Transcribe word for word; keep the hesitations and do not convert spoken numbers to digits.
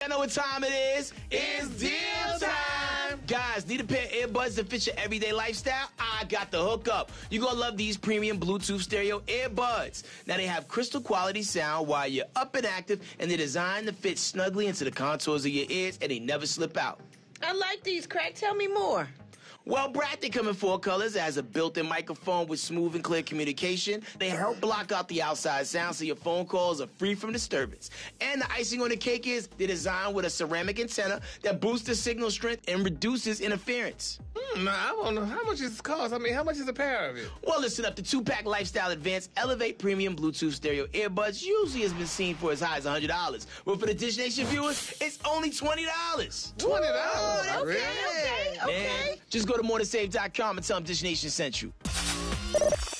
I know what time it is. It's deal time. Guys, need a pair of earbuds that fit your everyday lifestyle? I got the hookup. You're going to love these premium Bluetooth stereo earbuds. Now, they have crystal quality sound while you're up and active, and they're designed to fit snugly into the contours of your ears, and they never slip out. I like these, Crack. Tell me more. Well, Brad, they come in four colors. It has a built-in microphone with smooth and clear communication. They help block out the outside sound so your phone calls are free from disturbance. And the icing on the cake is they're designed with a ceramic antenna that boosts the signal strength and reduces interference. Hmm, I don't know. How much does this cost? I mean, how much is a pair of it? Well, listen up. The two-pack Lifestyle Advanced Elevate Premium Bluetooth Stereo Earbuds usually has been seen for as high as one hundred dollars. But for the Dish Nation viewers, it's only twenty dollars. twenty dollars? Okay, Really? okay, okay. Man, just go to more to save dot com and tell them Dish Nation sent you.